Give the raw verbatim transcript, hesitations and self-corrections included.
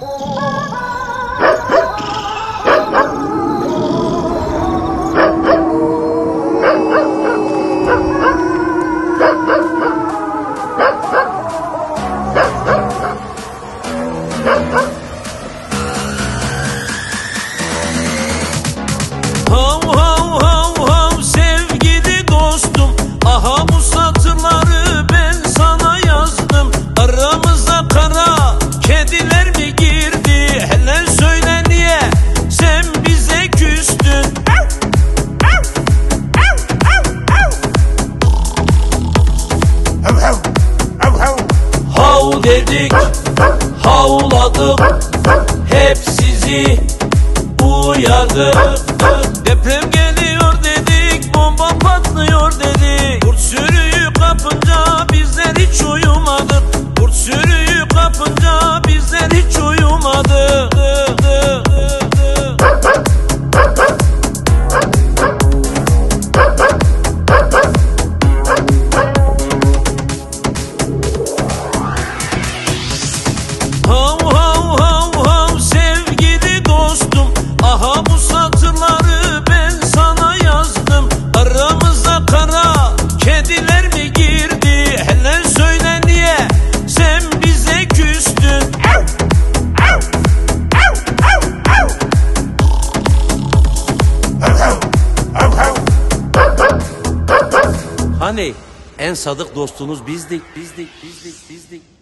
Hav hav hav hav sevgili dostum, aha bu satırları ben sana yazdım. Aramıza kara kediler mi girdi? Hele söyle niye sen bize küstün? Hav dedik, havladık, hep sizi uyardık. Deprem geliyor dedik, bomba patlıyor dedik. Kurt sürüyü kapınca bizler hiç uyumadık. Kurt sürüyü kapınca bizler hiç uyumadık. Hav hav hav hav sevgili dostum, aha bu satırları ben sana yazdım. Aramıza kara kediler mi girdi? Hele söyle niye sen bize küstün? Hani en sadık dostunuz bizdik, bizdik, bizdik, bizdik.